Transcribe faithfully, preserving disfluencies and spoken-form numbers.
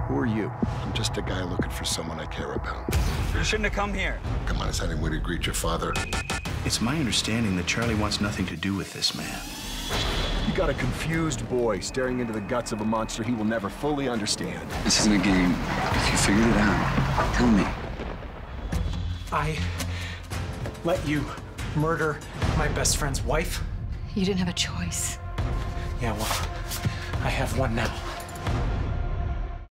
Who are you? I'm just a guy looking for someone I care about. You shouldn't have come here. Come on, is that any way to greet your father? It's my understanding that Charlie wants nothing to do with this man. You got a confused boy staring into the guts of a monster he will never fully understand. This isn't a game. If you figured it out, tell me. I let you murder my best friend's wife? You didn't have a choice. Yeah, well, I have one now.